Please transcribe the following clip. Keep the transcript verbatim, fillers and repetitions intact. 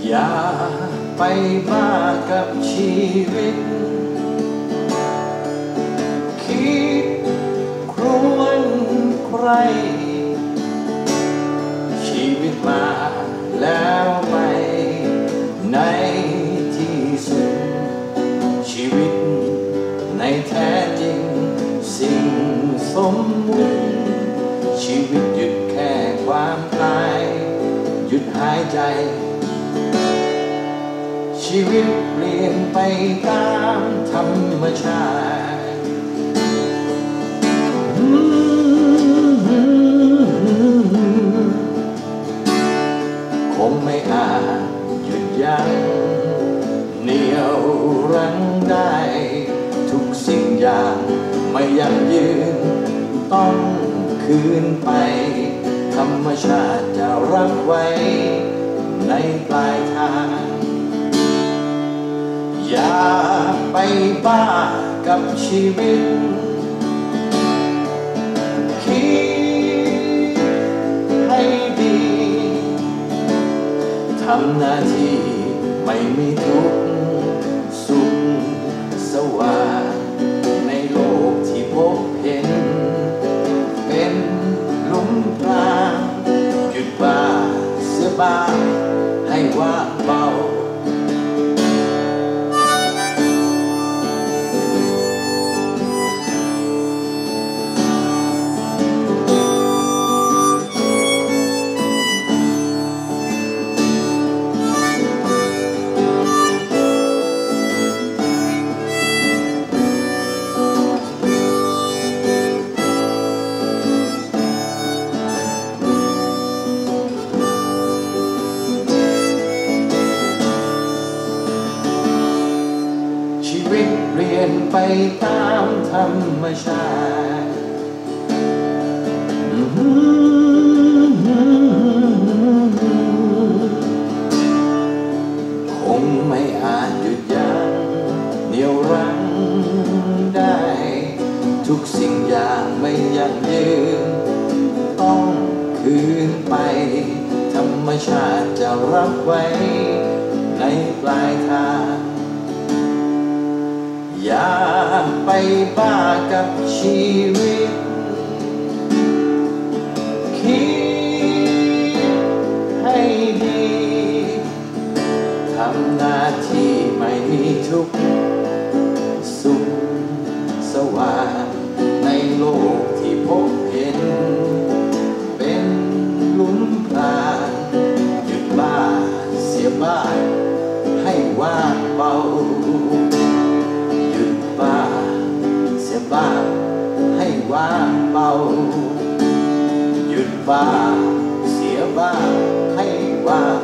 อย่าไปบ้ากับชีวิตคิดครวญใครชีวิตมาแล้วไปในที่สุดชีวิตในแท้จริงสิ่งสมมุติชีวิตหยุดแค่ความตายหยุดหายใจชีวิตเปลี่ยนไปตามธรรมชาติคงไม่อาจหยุดยั้งเหนี่ยวรั้งได้ทุกสิ่งอย่างไม่ยั่งยืนต้องคืนไปธรรมชาติจะรับไว้ในปลายทางอย่าไปบ้ากับชีวิตคิดให้ดีทำหน้าที่ไม่มีทุกข์สุขสว่างในโลกที่พบเห็นเป็นหลุมพรางหยุดบ้าเสียบ้างให้ว่างเบาชีวิตเปลี่ยนไปตามธรรมชาติคงไม่อาจหยุดยั้งเหนี่ยวรั้งได้ทุกสิ่งอย่างไม่ยั่งยืนต้องคืนไปธรรมชาติจะรับไว้ในปลายทางอย่าไปบ้ากับชีวิตคิดให้ดีทำหน้าที่ไม่มีทุกข์สุขสว่างในโลกที่พบเห็นเป็นหลุมพรางหยุดบ้าเสียบ้างให้ว่างเบาบ้าเสียบ้างให้ว่างเบาหยุดบ้าเสียบ้างให้ว่าง